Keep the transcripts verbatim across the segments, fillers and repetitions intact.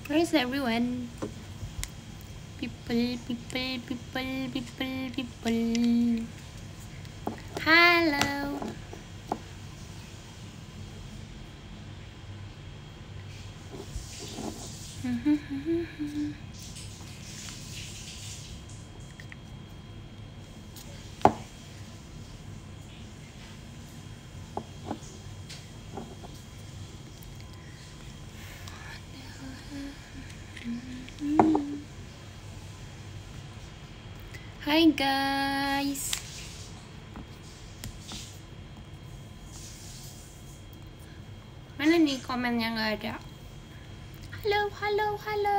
Where is everyone? People, people, people, people, people. Halo. Hai guys. Mana nih komennya nggak ada? Halo, halo, halo.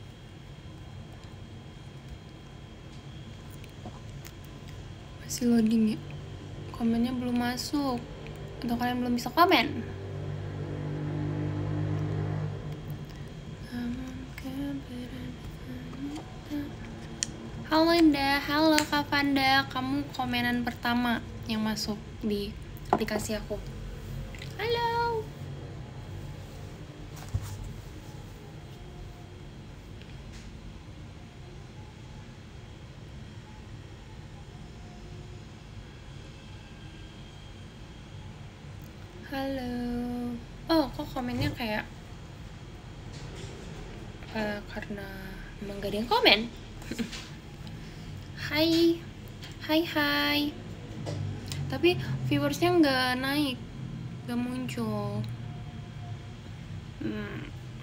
Masih loading ya? Komennya belum masuk. Atau kalian belum bisa komen? Halo Indah, halo Kak Fanda. Kamu komenan pertama yang masuk di aplikasi aku. Halo. Halo. Oh, kok komennya kayak uh, karena emang gak ada yang komen. Hai, hai hai. Tapi viewersnya nggak naik, nggak muncul. Hmm.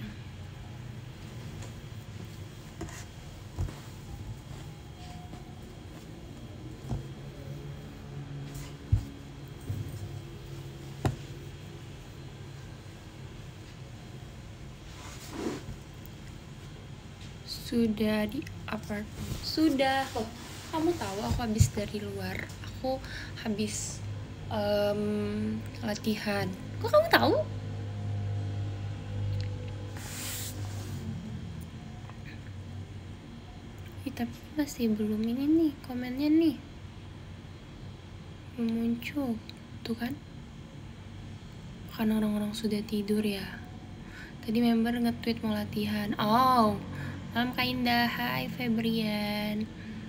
Sudah di apartemen. Sudah. Oh, kamu tahu aku habis dari luar. Aku habis um, latihan. Kok kamu tahu? Ih, tapi masih belum ini nih komennya nih. Belum muncul. Tuh kan? Karena orang-orang sudah tidur ya. Tadi member nge-tweet mau latihan. Oh, malam Kak Indah. Hai Febrian.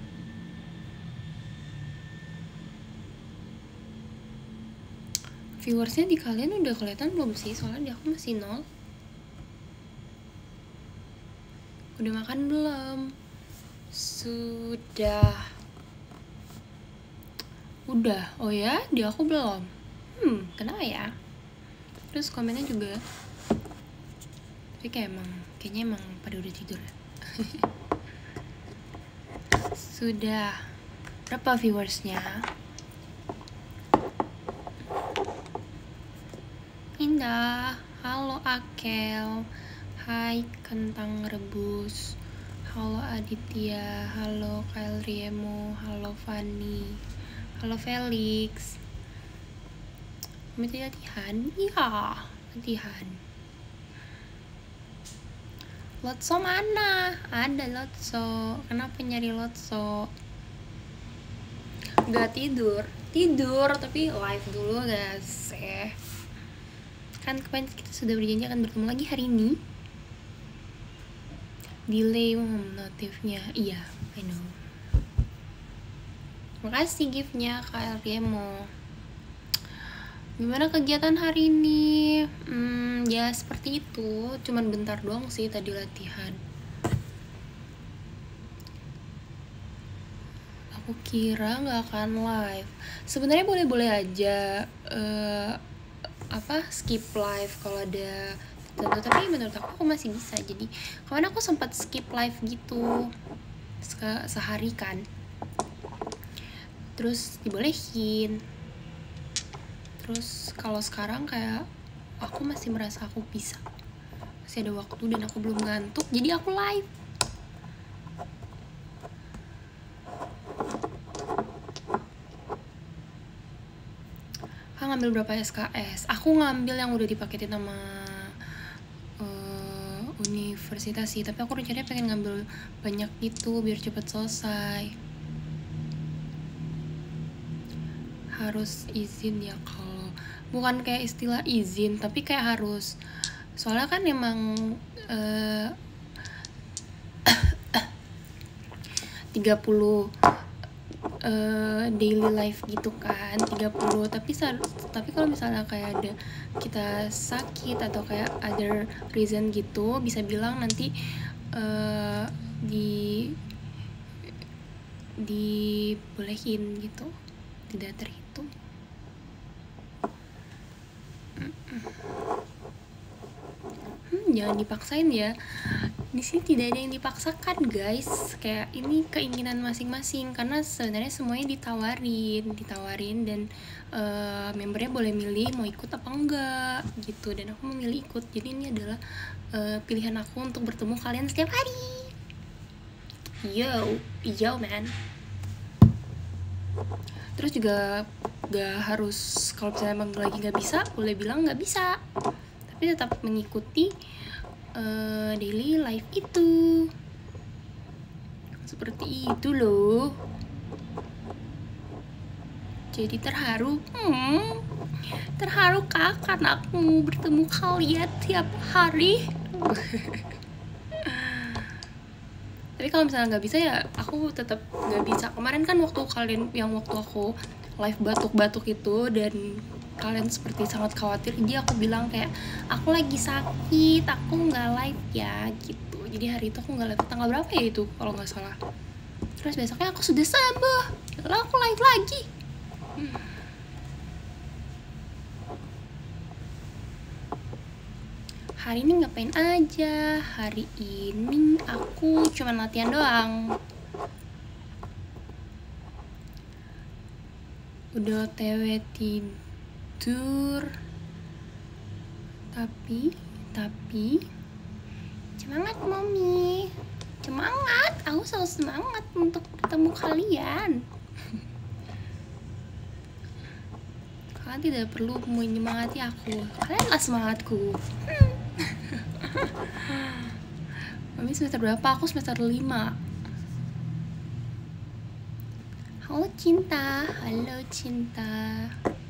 Viewersnya di kalian udah kelihatan belum sih? Soalnya di aku masih nol. Udah makan belum? Sudah. Udah. Oh ya? Di aku belum. Hmm, kenapa ya? Terus komennya juga. Tapi kayak emang, kayaknya emang pada udah tidur ya. Sudah. Berapa viewersnya? Indah, halo Akel, hai Kentang Rebus, halo Aditya, halo Kyle Riemo, halo Fanny, halo Felix. Minta latihan? Iya, latihan. Lotso mana? Ada Lotso. Kenapa nyari Lotso? Gak tidur, tidur tapi live dulu guys. Eh. Kan kemarin kita sudah berjanji akan bertemu lagi hari ini. Delay notifnya, iya, I know. Makasih giftnya Kak Riemo. Gimana kegiatan hari ini? Hmm, ya seperti itu. Cuman bentar doang sih tadi latihan. Aku kira nggak akan live. Sebenarnya boleh-boleh aja. Uh, apa skip live kalau ada tentu, tapi menurut aku aku masih bisa. Jadi kemarin aku sempat skip live gitu se- sehari kan, terus dibolehin. Terus kalau sekarang kayak aku masih merasa aku bisa, masih ada waktu dan aku belum ngantuk, jadi aku live. Ngambil berapa S K S? Aku ngambil yang udah dipaketin sama uh, universitas sih, tapi aku rencananya pengen ngambil banyak gitu biar cepet selesai. Harus izin ya, kalau bukan kayak istilah izin, tapi kayak harus, soalnya kan emang uh, tiga puluh uh, daily life gitu kan, tiga puluh. Tapi tapi kalau misalnya kayak ada kita sakit atau kayak other reason gitu, bisa bilang nanti uh, di dibolehin gitu, tidak terhitung. Hmm, jangan dipaksain ya. Di sini tidak ada yang dipaksakan guys, kayak ini keinginan masing-masing, karena sebenarnya semuanya ditawarin, ditawarin dan uh, membernya boleh milih mau ikut apa enggak gitu, dan aku memilih ikut. Jadi ini adalah uh, pilihan aku untuk bertemu kalian setiap hari. Yo, yo man. Terus juga gak harus, kalau misalnya emang lagi gak bisa, boleh bilang gak bisa, tapi tetap mengikuti uh, daily life itu. Seperti itu loh. Jadi terharu, hmm, terharu kak karena aku bertemu kalian tiap hari. Tapi kalau misalnya nggak bisa ya aku tetap nggak bisa. Kemarin kan waktu kalian yang waktu aku live batuk-batuk itu dan kalian seperti sangat khawatir, jadi aku bilang kayak aku lagi sakit, aku nggak live ya gitu. Jadi hari itu aku nggak live, tanggal berapa ya itu kalau nggak salah. Terus besoknya aku sudah sembuh, lalu aku live lagi. hmm. Hari ini ngapain aja? Hari ini aku cuma latihan doang. Udah O T W tidur. Tapi, tapi semangat Mommy. Semangat, aku selalu semangat untuk bertemu kalian. Kalian tidak perlu menyemangati aku, kalianlah semangatku. Mami semester berapa? Aku semester lima. Halo Cinta, halo Cinta.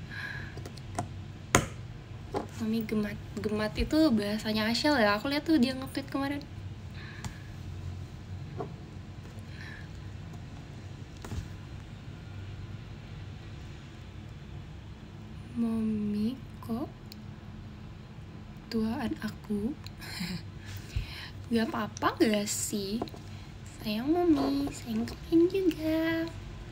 Mami gemat. Gemat itu bahasanya Ashel ya. Aku lihat tuh dia nge-tweet kemarin. Mami kok tuaan aku. Gak apa-apa gak sih? Sayang Mami, sayang kalian juga.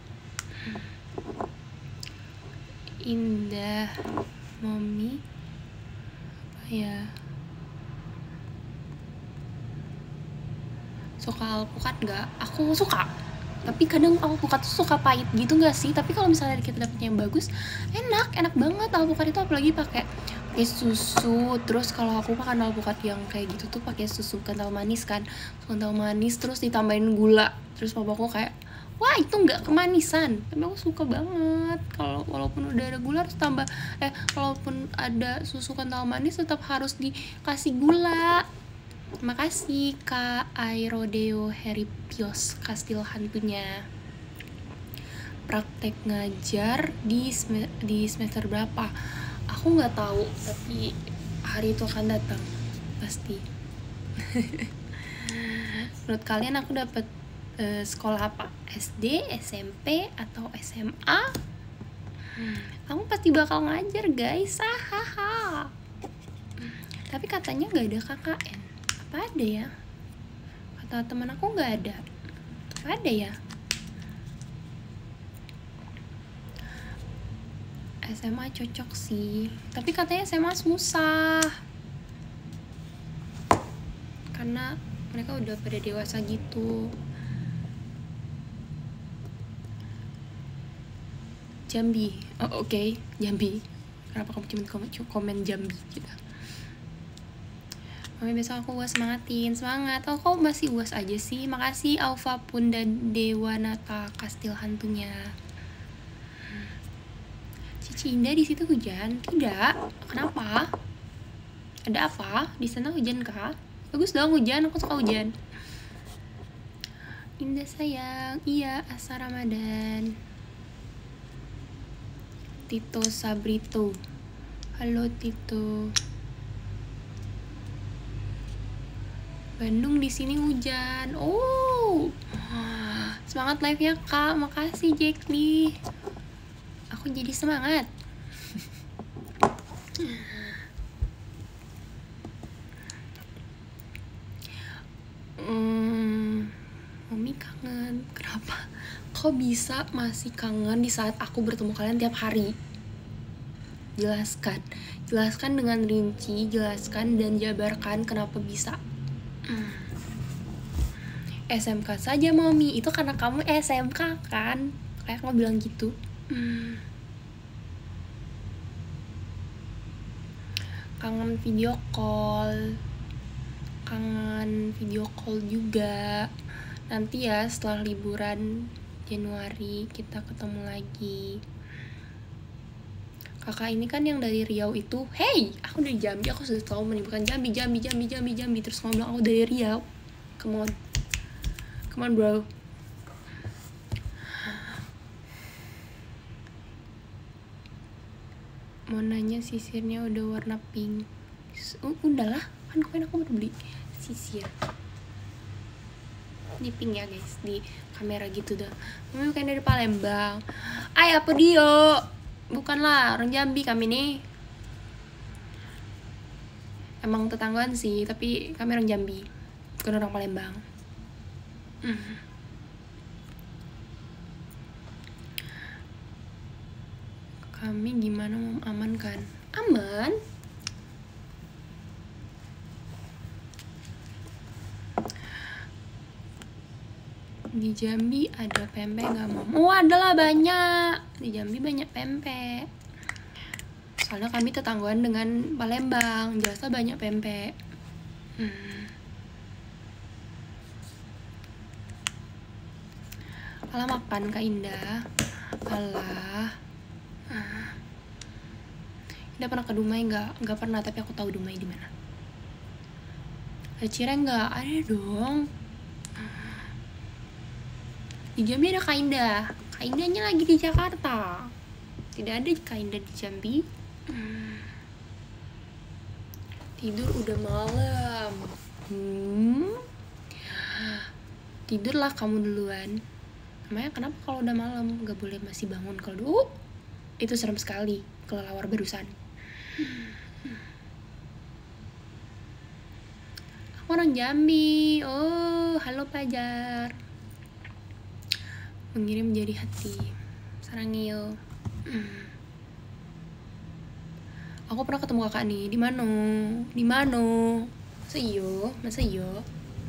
Indah Mami apa ya, suka alpukat gak? Aku suka, tapi kadang alpukat tuh suka pahit gitu gak sih? Tapi kalau misalnya kita dapetnya yang bagus, enak, enak banget alpukat itu, apalagi pakai pakai susu. Terus kalau aku makan alpukat yang kayak gitu tuh pakai susu kental manis kan, kental manis terus ditambahin gula. Terus papaku kayak, wah itu nggak kemanisan, tapi aku suka banget. Kalau walaupun udah ada gula harus tambah, eh walaupun ada susu kental manis tetap harus dikasih gula. Makasih Kak Airodeo Heripios, kastil hantunya. Praktek ngajar di sem- di semester berapa? Aku nggak tahu, tapi hari itu akan datang pasti. Menurut kalian aku dapat uh, sekolah apa? S D, S M P, atau S M A? Hmm. Aku pasti bakal ngajar guys, hahaha. Tapi katanya nggak ada K K N. Apa ada ya? Kata teman aku nggak ada. Apa ada ya? S M A cocok sih, tapi katanya S M A susah karena mereka udah pada dewasa gitu. Jambi, oh, oke okay. Jambi, kenapa kamu cuma komen, komen Jambi gitu? Mami besok aku uas, semangatin, semangat. Oh kok masih uas aja sih? Makasih Alfa Punda Dewanata, kastil hantunya. Cici Indah di situ hujan? Tidak. Kenapa? Ada apa? Di sana hujan kah? Bagus dong hujan, aku suka hujan. Indah sayang, iya asa Ramadan. Tito Sabrito, halo Tito. Bandung di sini hujan. Oh, Semangat live ya kak, makasih Jack nih. Aku jadi semangat. Hmm, Mami kangen. Kenapa? Kok bisa masih kangen di saat aku bertemu kalian tiap hari? Jelaskan. Jelaskan dengan rinci, jelaskan dan jabarkan kenapa bisa. Hmm. S M K saja Mami, itu karena kamu S M K kan? Kayak kamu bilang gitu. Hmm. Kangen video call. Kangen video call juga. Nanti ya setelah liburan Januari kita ketemu lagi. Kakak ini kan yang dari Riau itu. Hey, aku dari Jambi, aku sudah tahu menimbulkan Jambi, Jambi, Jambi, Jambi, Jambi. Terus kamu bilang aku dari Riau. Come on. Come on bro. Mau nanya sisirnya udah warna pink. Uh, udah lah, kan kemarin aku baru beli sisir. Ini pink ya guys, di kamera gitu dah. Mami bukan dari Palembang. Ay, apa dia? Bukanlah, orang Jambi kami nih. Emang tetanggaan sih, tapi kami orang Jambi, bukan orang Palembang. Mm. Kami gimana mau aman kan? Aman. Di Jambi ada pempek nggak Mom? Oh ada lah, banyak. Di Jambi banyak pempek. Soalnya kami tetanggaan dengan Palembang, jelasnya banyak pempek. Hmm. Alah makan Kak Indah. Alah. Ah. Indah pernah ke Dumai nggak? Nggak pernah, tapi aku tahu Dumai di mana. Ada Cireng nggak? Ada dong. Di Jambi ada Kak Indah. Kak Indahnya lagi di Jakarta. Tidak ada Kak Indah di Jambi. Hmm. Tidur udah malam. Hmm. Tidurlah kamu duluan. Namanya kenapa kalau udah malam gak boleh masih bangun? Kalau dulu itu serem sekali, kelelawar barusan. Aku orang Jambi. Oh, halo Pajar. Mengirim jadi hati. Sarangil. Hmm. Aku pernah ketemu kakak nih. Di mana? Di mana? Masa iyo? Masa iyo?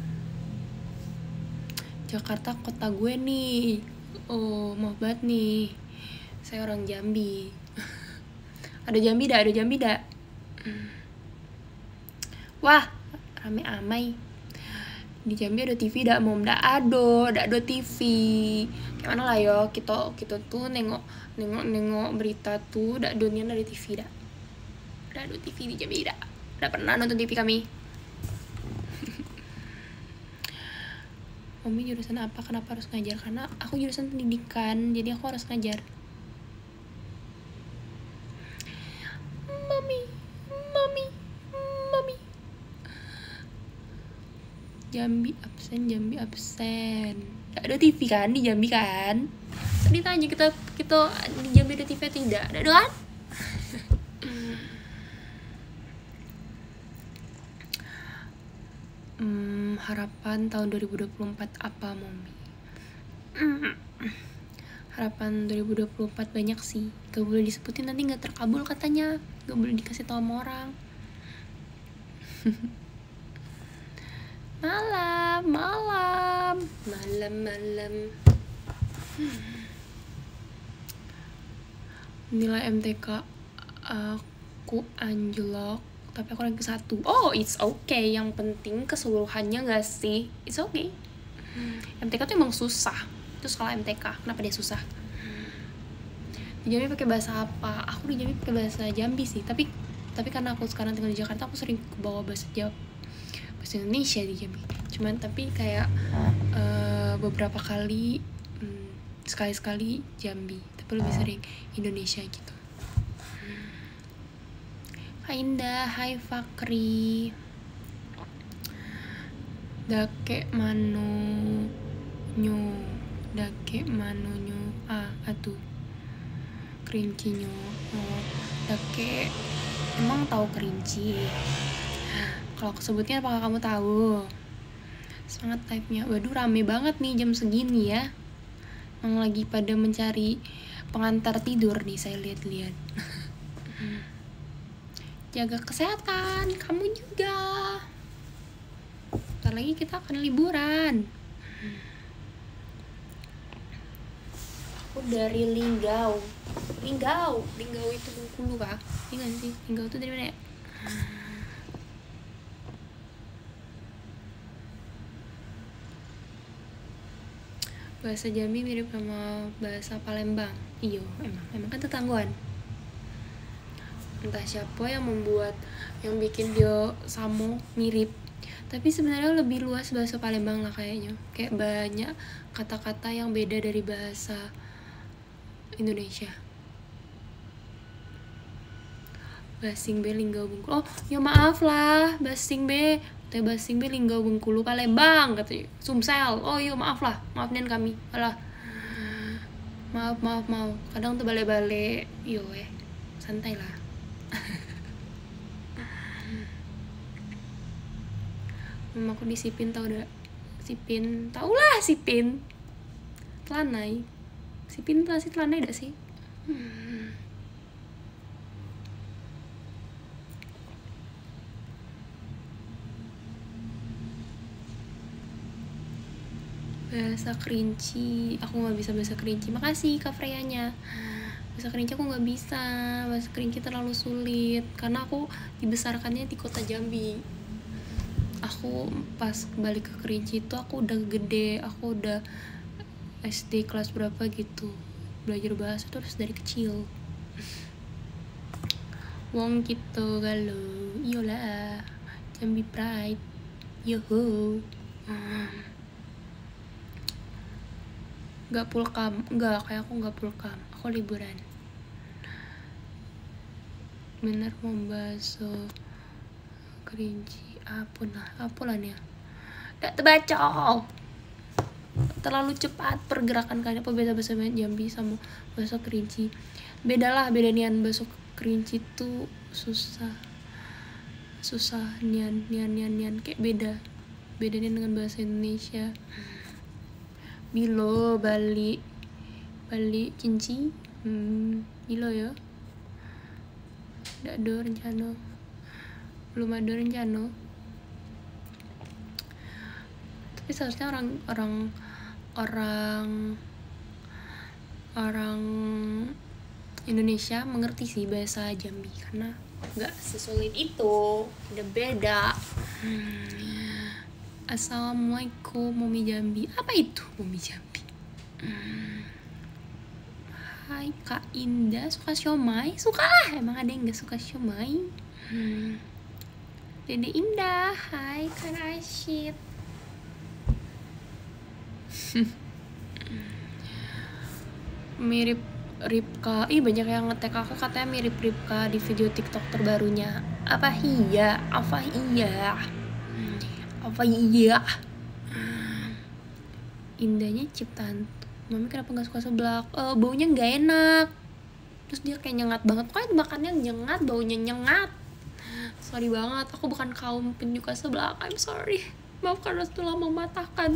Jakarta kota gue nih. Oh, maaf banget nih. Saya orang Jambi. Ada Jambi dah, ada Jambi dah. Hmm. Wah, rame amai. Di Jambi ada T V dah, Mom. Dah ada, dah ada T V. Gimana lah yo, kita kita tuh nengok nengok nengok berita tuh, dah dunia ada T V dah. Dah ada T V di Jambi dah. Dah pernah nonton T V kami. Mami jurusan apa? Kenapa harus ngajar? Karena aku jurusan pendidikan, jadi aku harus ngajar. Mami, mami, mami. Jambi absen, Jambi absen. Gak ada T V kan di Jambi kan? Tadi tanya kita kita di Jambi ada T V tidak? Ada kan? Hmm, harapan tahun dua ribu dua puluh empat apa, Mami? Hmm, harapan dua ribu dua puluh empat banyak sih. Gak boleh disebutin, nanti gak terkabul katanya. Gak boleh dikasih tau sama orang. Malam, malam, malam, malam. Nilai M T K aku anjlok, tapi aku ranking satu. Oh, it's okay. Yang penting keseluruhannya gak sih? It's okay. M T K tuh emang susah. Itu sekolah M T K. Kenapa dia susah? Di Jambi pakai bahasa apa? Aku di Jambi pakai bahasa Jambi sih. Tapi tapi karena aku sekarang tinggal di Jakarta, aku sering kebawa bahasa Jawa, bahasa Indonesia di Jambi. Cuman tapi kayak uh, beberapa kali, hmm, sekali-sekali Jambi. Tapi lebih sering Indonesia gitu. Hai Indah, hai Fakri. Dake mano nyo dake manonyo ah atuh kerincinya. Oh, dake emang tahu kerinci? Kalau aku sebutnya apakah kamu tahu? Sangat type-nya. Waduh, rame banget nih jam segini ya. Emang lagi pada mencari pengantar tidur nih, saya lihat-lihat. Jaga kesehatan, kamu juga. Bentar lagi kita akan liburan. Aku dari Linggau. Linggau, Linggau itu Bengkulu kah? Iya gak sih? Linggau itu dari mana ya? Bahasa Jambi mirip sama bahasa Palembang. Iya, emang, emang kan tetangguan. Entah siapa yang membuat, yang bikin dia sama mirip. Tapi sebenarnya lebih luas bahasa Palembang lah kayaknya. Kayak banyak kata-kata yang beda dari bahasa Indonesia. Basing be Linggau Bengkulu. Oh, ya maaf lah, Basing be teh Basing be Linggau Bengkulu Palembang katanya. Sumsel. Oh iya maaf lah, maafin kami. Alah. Maaf, maaf, maaf. Kadang tuh bale-bale. Yo eh, santai lah. Mama aku disipin tau udah. Sipin, tau lah Sipin. Telanai. Sipin tuh sih telanai dah sih. Hmm. Bahasa Kerinci, aku nggak bisa bahasa Kerinci. Makasih Kak Freyanya. Bahasa Kerinci aku nggak bisa. Bahasa Kerinci terlalu sulit karena aku dibesarkannya di kota Jambi. Aku pas balik ke Kerinci itu aku udah gede, aku udah S D kelas berapa gitu belajar bahasa terus dari kecil. Wong gitu galau, iyalah Jambi pride, yoho. Gak pulkam, enggak, kayak aku gak pulkam, aku liburan. Bener mau bahasa Kerinci, apalah, apalah nih. Gak terbaca. Terlalu cepat pergerakan kalian. Apa beda bahasa Jambi sama bahasa Kerinci? Beda lah, beda nian. Bahasa Kerinci tuh susah, susah nian, nian, nian, nian kayak beda, beda nian dengan bahasa Indonesia. Bilo, Bali, Bali, Kinci, hmm, Bilo ya. Nggak ada rencana, belum ada rencana. Tapi seharusnya orang, orang, orang, orang Indonesia mengerti sih bahasa Jambi karena nggak sesulit itu, udah beda. Hmm. Assalamualaikum Mami Jambi. Apa itu Mami Jambi? Hmm. Hai Kak Indah, suka siomay? Suka lah, emang ada yang gak suka siomay? Hmm. Dede Indah, hai Kak Rashid. Mirip Ripka. Ih banyak yang nge-tag aku katanya mirip Ripka di video TikTok terbarunya. Apa iya? Apa iya? Apa iya? Indahnya ciptaan Mami kenapa gak suka seblak? Uh, baunya gak enak. Terus dia kayak nyengat banget. Pokoknya makannya nyengat, baunya nyengat. Sorry banget, aku bukan kaum penyuka seblak. I'm sorry. Maafkan Rasulullah mematahkan.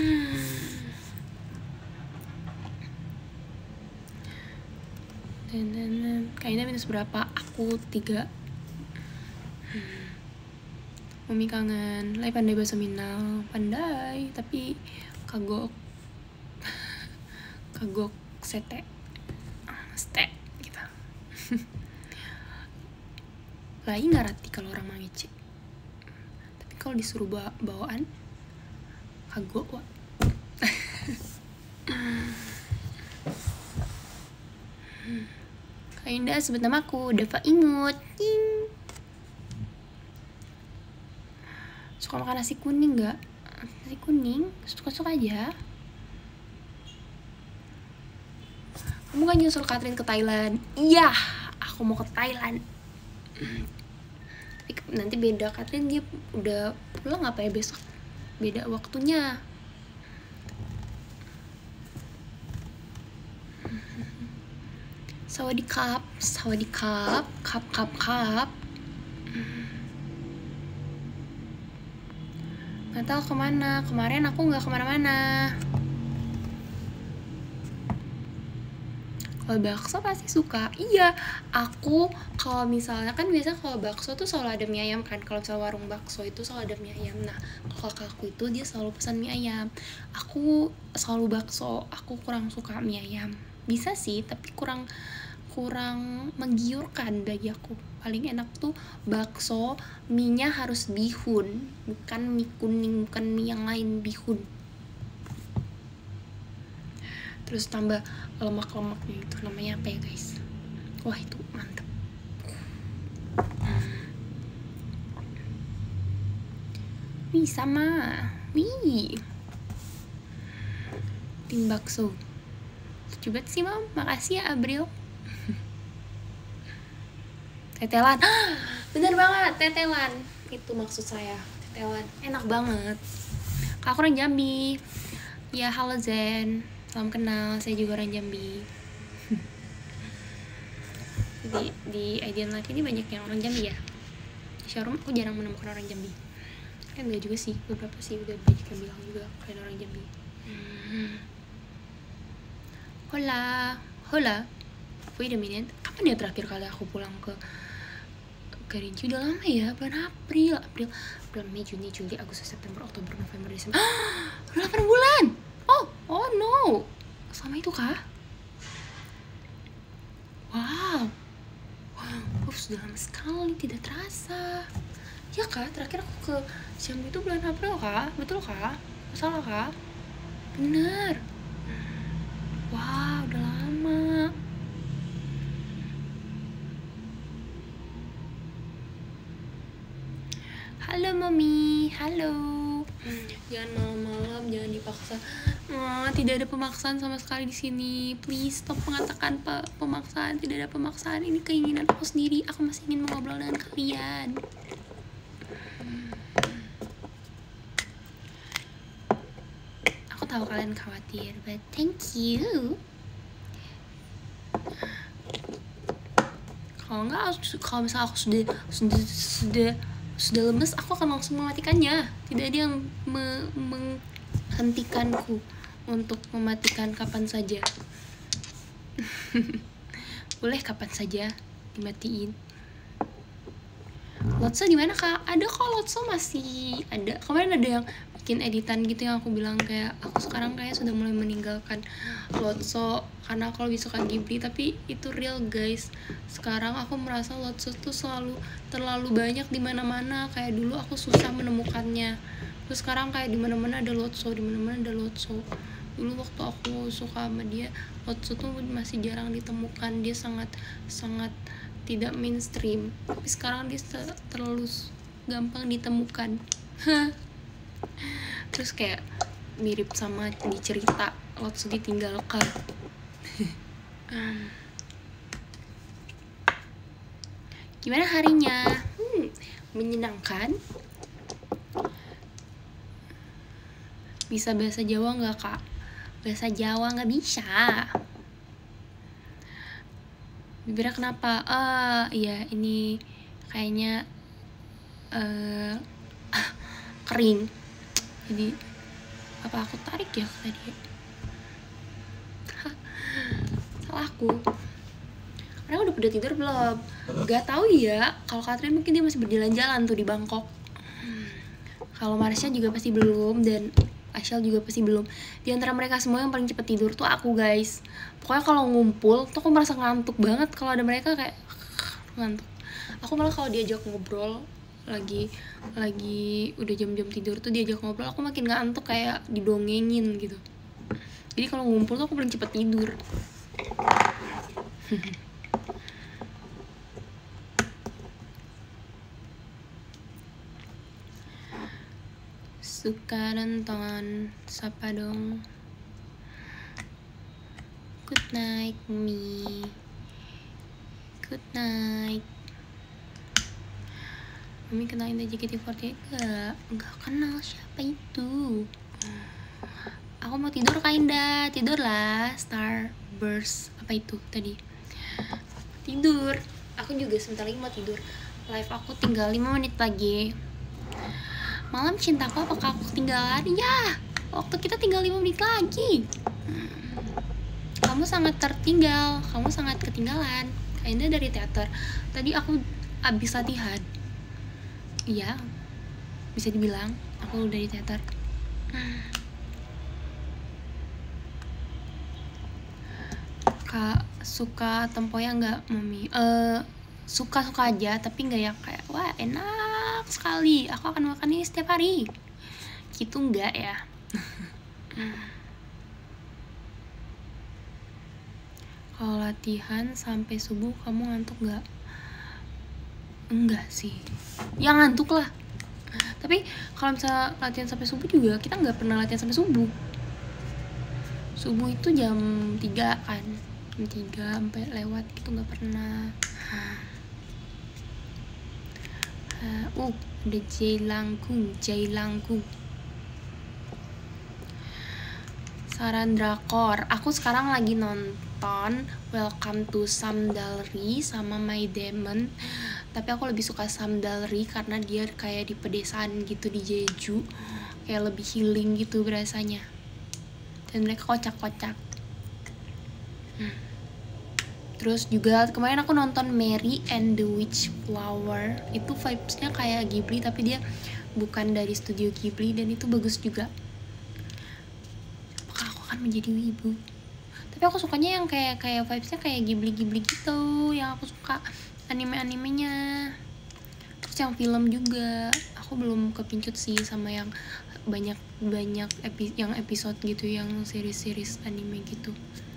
Dan, dan, dan. Kayaknya minus berapa? Aku tiga. Mami kangen, lai pandai bahasa Minang, pandai, tapi kagok, kagok sete, sete, gitu. Lai ngarati kalau orang mangece, tapi kalau disuruh bawa bawaan, kagok wa. Kak Indah sebut namaku, Dava Imut. Ting. Suka makan nasi kuning gak? Nasi kuning? Suka-suka aja. Kamu gak nyusul Catherine ke Thailand? Iya, aku mau ke Thailand. Tapi nanti beda, Catherine dia udah pulang apa ya besok? Beda waktunya. Sawadikap, sawadikap, kap kap kap. Nggak tahu kemana. Kemarin aku nggak kemana-mana. Kalau bakso pasti suka. Iya, aku kalau misalnya kan biasa kalau bakso tuh selalu ada mie ayam kan. Kalau misalnya warung bakso itu selalu ada mie ayam. Nah, kalau kakakku itu dia selalu pesan mie ayam. Aku selalu bakso. Aku kurang suka mie ayam. Bisa sih, tapi kurang kurang menggiurkan bagi aku. Paling enak tuh bakso, mie-nya harus bihun, bukan mie kuning, bukan mie yang lain, bihun. Terus tambah lemak-lemaknya itu, namanya apa ya guys? Wah itu mantep. Wih sama, wih. Tim bakso. Coba sih mam, makasih ya Abril. Tetelan, bener banget tetelan. Itu maksud saya, tetelan. Enak banget. Aku orang Jambi. Ya halo Zen. Salam kenal, saya juga orang Jambi. Di, di Ideal Life ini banyak yang orang Jambi ya. Di showroom aku jarang menemukan orang Jambi. Kan enggak juga sih, beberapa sih udah banyak yang bilang juga kalian orang Jambi. hmm. Hola, hola. Wait a minute, kapan ya terakhir kali aku pulang ke Kerinci? Udah lama ya, bulan April April, April, Mei, Juni, Juli, Agustus, September, Oktober, November, Desember. Udah delapan bulan. Oh, oh no. Sama itu kah? Wow. Wow, oh, sudah lama sekali, tidak terasa. Ya kah, terakhir aku ke Jambi itu bulan April kah? Betul kah? Salah kah? Bener. Wow, udah lama. Halo mami, halo. Jangan malam-malam, jangan dipaksa. Oh, tidak ada pemaksaan sama sekali di sini. Please stop mengatakan pe pemaksaan. Tidak ada pemaksaan. Ini keinginan aku sendiri. Aku masih ingin mengobrol dengan kalian. Aku tahu kalian khawatir, but thank you. Kalau enggak, kalau misalnya aku sudah sudah sudah sudah lemes, aku akan langsung mematikannya. Tidak ada yang me menghentikanku untuk mematikan kapan saja. Boleh kapan saja dimatiin. Lotso di mana kak? Ada kok, Lotso masih ada. Kemarin ada yang bikin editan gitu yang aku bilang kayak aku sekarang kayak sudah mulai meninggalkan Lotso karena aku lebih suka Ghibli. Tapi itu real guys. Sekarang aku merasa Lotso tuh selalu terlalu banyak di mana-mana. Kayak dulu aku susah menemukannya. Terus sekarang kayak di mana-mana ada Lotso, di mana-mana ada Lotso. Dulu waktu aku suka sama dia, Lotso tuh masih jarang ditemukan. Dia sangat sangat tidak mainstream. Tapi sekarang dia terlalu gampang ditemukan. Terus kayak mirip sama di cerita Lotso ditinggalkan. Gimana harinya? Hmm, menyenangkan. Bisa bahasa Jawa nggak kak? Bahasa Jawa nggak bisa. Bibirnya kenapa? Ah, iya ini kayaknya uh, kering. Jadi apa aku tarik ya tadi? Salah aku. Karena udah pada tidur belum? Gak tahu ya. Kalau Catherine mungkin dia masih berjalan-jalan tuh di Bangkok. Kalau Marsha juga pasti belum, dan Aisyah juga pasti belum. Di antara mereka semua yang paling cepat tidur tuh aku guys. Pokoknya kalau ngumpul tuh aku merasa ngantuk banget kalau ada mereka, kayak ngantuk. Aku malah kalau diajak ngobrol lagi lagi udah jam-jam tidur tuh diajak ngobrol aku makin ngantuk, kayak didongengin gitu. Jadi kalau ngumpul tuh aku paling cepat tidur. Suka nonton siapa dong? Good night me. Good night. Mami kenalin J K T empat delapan? Enggak, enggak kenal siapa itu. Aku mau tidur kak Indah. Tidurlah. Starburst apa itu tadi? Tidur. Aku juga sebentar lagi mau tidur. Live aku tinggal lima menit lagi. Malam cintaku, apakah aku ketinggalan? Ya, waktu kita tinggal lima menit lagi. Kamu sangat tertinggal, kamu sangat ketinggalan. Kayaknya dari teater. Tadi aku abis latihan. Iya, bisa dibilang aku dari teater. Kak, suka tempoyak nggak, Mami? Uh, suka-suka aja, tapi nggak yang kayak wah enak sekali, aku akan makan ini setiap hari. Gitu nggak ya? Kalau latihan sampai subuh kamu ngantuk nggak? Enggak sih, ya ngantuk lah. Tapi kalau misalnya latihan sampai subuh juga kita nggak pernah latihan sampai subuh. Subuh itu jam tiga kan, jam tiga sampai lewat itu nggak pernah. Uh, uh ada Jailangkung, Jailangkung. Saran drakor, aku sekarang lagi nonton Welcome to Samdalri sama My Demon. Tapi aku lebih suka Samdalri karena dia kayak di pedesaan gitu di Jeju, kayak lebih healing gitu berasanya. Dan mereka kocak-kocak. Hmm. Terus juga kemarin aku nonton Mary and the Witch Flower. Itu vibesnya kayak Ghibli tapi dia bukan dari studio Ghibli dan itu bagus juga. Apakah aku akan menjadi wibu? Tapi aku sukanya yang kayak kayak vibesnya kayak Ghibli-Ghibli gitu, yang aku suka anime-animenya. Terus yang film juga aku belum kepincut sih sama yang banyak banyak epi yang episode gitu, yang series-series anime gitu.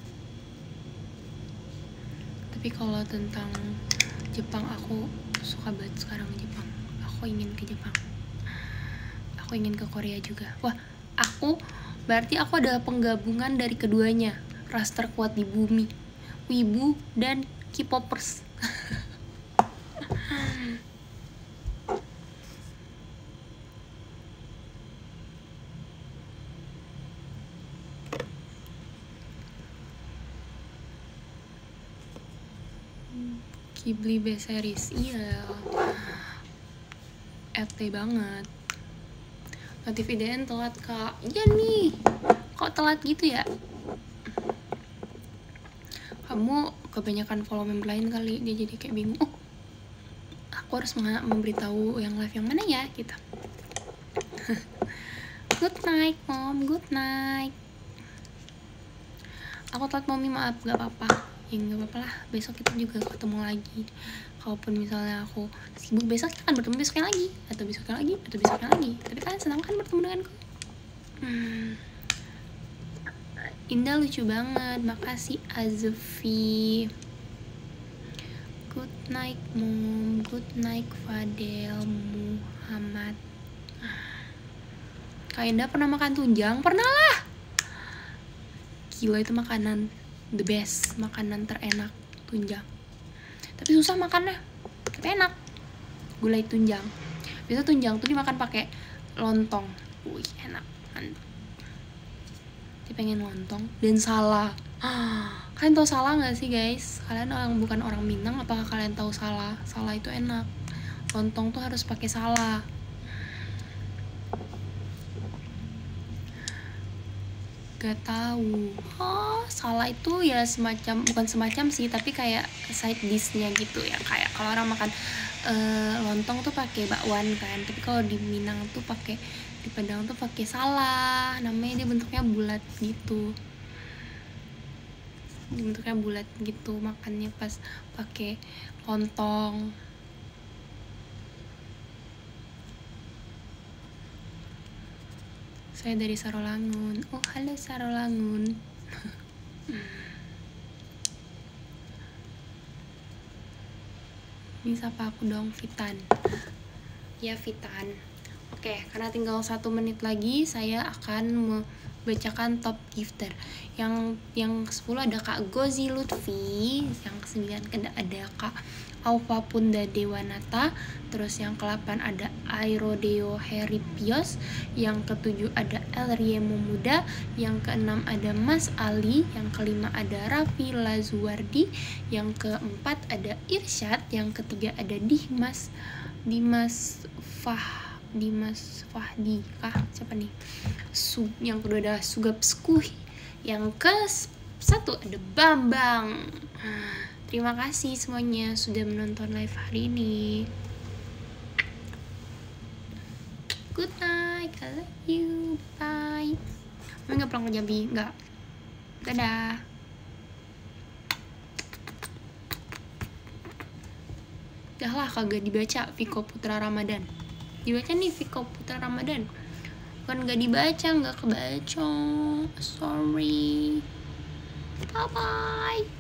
Tapi kalau tentang Jepang aku suka banget sekarang Jepang. Aku ingin ke Jepang. Aku ingin ke Korea juga. Wah, aku berarti aku adalah penggabungan dari keduanya. Ras terkuat di bumi. Wibu dan K-popers. Ghibli best series, iya. R T banget. Notif I D N telat kak. Iya nih, kok telat gitu ya? Kamu kebanyakan follow member lain kali, dia jadi kayak bingung. Oh, aku harus memberitahu yang live yang mana ya kita. Good night mom, good night. Aku telat mami, maaf, gak apa-apa. Ya nggak apa-apa lah, besok kita juga ketemu lagi. Kalaupun misalnya aku sibuk besok, kita akan bertemu besoknya lagi, atau besoknya lagi, atau besoknya lagi. Tapi kalian senang kan bertemu denganku? hmm. Indah lucu banget, makasih Azfi. Good night mom, good night Fadel Muhammad. Kak Indah pernah makan tunjang? Pernah lah. Gila, itu makanan the best, makanan terenak, tunjang. Tapi susah makannya, tapi enak. Gulai tunjang. Biasa tunjang tuh dimakan pakai lontong. Wih, enak, mantap. Dia pengen lontong dan salah. Kalian tahu salah nggak sih guys? Kalian orang bukan orang Minang, apakah kalian tahu salah? Salah itu enak. Lontong tuh harus pakai salah. Gak tahu. Oh, salah itu ya semacam, bukan semacam sih, tapi kayak side dishnya gitu ya. Kayak kalau orang makan uh, lontong tuh pakai bakwan kan, tapi kalau di Minang tuh pakai, di Padang tuh pakai salah. Namanya dia bentuknya bulat gitu. Bentuknya bulat gitu, makannya pas pakai lontong. Saya dari Sarolangun. Oh, halo Sarolangun. Ini siapa aku dong, Fitan. Ya, Fitan. Oke, karena tinggal satu menit lagi, saya akan membacakan top gifter. Yang yang ke sepuluh ada Kak Gozi Lutfi, yang ke sembilan ada Kak Aufa Punda Dewanata. Terus yang kedelapan ada Airodeo Heripios. Yang ketujuh ada Elriemo Muda. Yang keenam ada Mas Ali. Yang kelima ada Raffi Lazuardi. Yang keempat ada Irsyad. Yang ketiga ada Dimas Dimas Fah Dimas Fahdi kah siapa nih? Su yang kedua ada Sugap Skuh. Yang ke satu ada Bambang. Terima kasih semuanya sudah menonton live hari ini. Good night, I love you, bye. Emang nggak pulang ke Jambi? Nggak. Dadah. Dah lah kagak dibaca Viko Putra Ramadan. Dibaca nih Viko Putra Ramadan. Bukan nggak dibaca, nggak kebaca. Sorry. Bye bye.